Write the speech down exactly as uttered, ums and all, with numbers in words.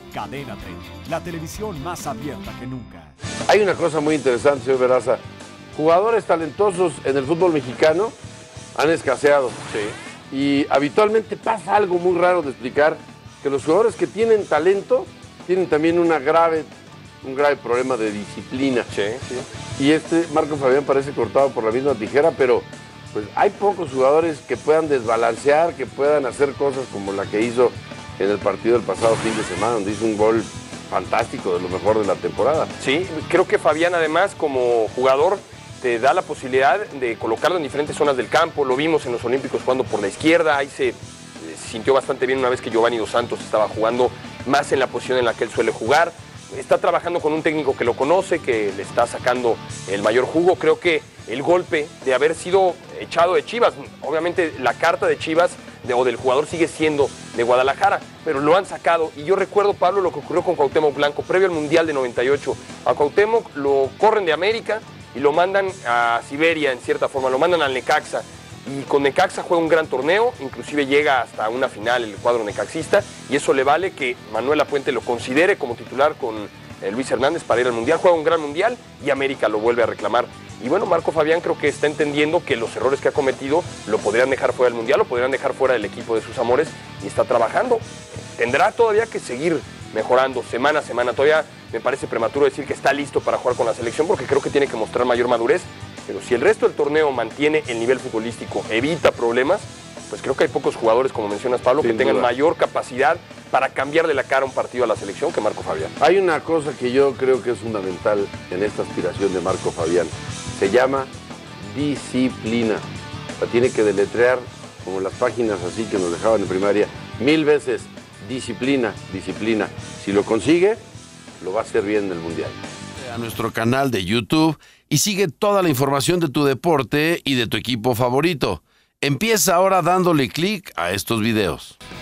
Cadena treinta, la televisión más abierta que nunca. Hay una cosa muy interesante, señor Veraza. Jugadores talentosos en el fútbol mexicano han escaseado. Sí. Y habitualmente pasa algo muy raro de explicar, que los jugadores que tienen talento tienen también una grave, un grave problema de disciplina. Sí, sí. Y este Marco Fabián parece cortado por la misma tijera, pero pues hay pocos jugadores que puedan desbalancear, que puedan hacer cosas como la que hizo en el partido del pasado fin de semana, donde hizo un gol fantástico, de lo mejor de la temporada. Sí, creo que Fabián además como jugador te da la posibilidad de colocarlo en diferentes zonas del campo. Lo vimos en los Olímpicos jugando por la izquierda, ahí se sintió bastante bien una vez que Giovanni Dos Santos estaba jugando más en la posición en la que él suele jugar. Está trabajando con un técnico que lo conoce, que le está sacando el mayor jugo. Creo que el golpe de haber sido echado de Chivas, obviamente la carta de Chivas de, o del jugador sigue siendo de Guadalajara, pero lo han sacado. Y yo recuerdo, Pablo, lo que ocurrió con Cuauhtémoc Blanco previo al Mundial de noventa y ocho. A Cuauhtémoc lo corren de América y lo mandan a Siberia, en cierta forma, lo mandan al Necaxa. Y con Necaxa juega un gran torneo, inclusive llega hasta una final el cuadro necaxista, y eso le vale que Manuel Lapuente lo considere como titular con eh, Luis Hernández para ir al Mundial. Juega un gran Mundial y América lo vuelve a reclamar. Y bueno, Marco Fabián creo que está entendiendo que los errores que ha cometido lo podrían dejar fuera del Mundial, lo podrían dejar fuera del equipo de sus amores, y está trabajando. Tendrá todavía que seguir mejorando semana a semana. Todavía me parece prematuro decir que está listo para jugar con la selección, porque creo que tiene que mostrar mayor madurez. Pero si el resto del torneo mantiene el nivel futbolístico, evita problemas, pues creo que hay pocos jugadores, como mencionas, Pablo, Sin que tengan duda. mayor capacidad para cambiarle la cara a un partido a la selección que Marco Fabián. Hay una cosa que yo creo que es fundamental en esta aspiración de Marco Fabián. Se llama disciplina. La tiene que deletrear como las páginas así que nos dejaban en primaria mil veces. Disciplina, disciplina. Si lo consigue, lo va a hacer bien en el Mundial. A nuestro canal de YouTube y sigue toda la información de tu deporte y de tu equipo favorito. Empieza ahora dándole clic a estos videos.